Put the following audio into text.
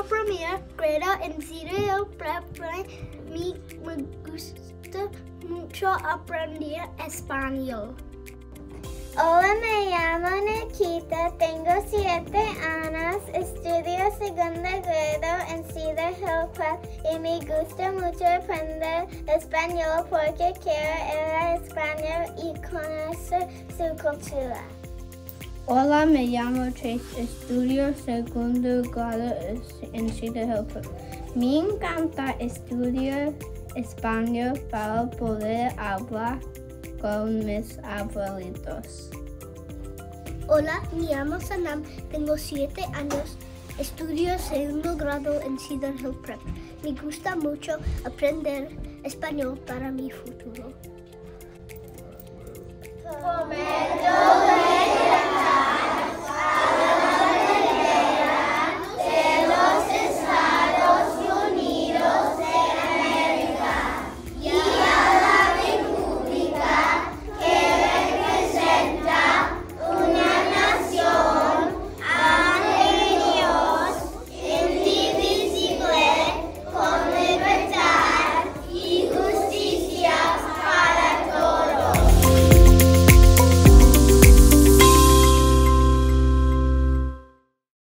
primer grado en Cedar Hill Prep School. Me gusta mucho aprender español. Hola, me llamo Nikita, tengo 7 años, estudio segundo grado en Cedar Hill Prep y me gusta mucho aprender español porque quiero ir a España y conocer su cultura. Hola, me llamo Chase, estudio segundo grado en Cedar Hill Prep. Me encanta estudiar español para poder hablar con mis abuelitos. Hola, me llamo Sanam, tengo 7 años, estudio segundo grado en Cedar Hill Prep. Me gusta mucho aprender español para mi futuro. Fomento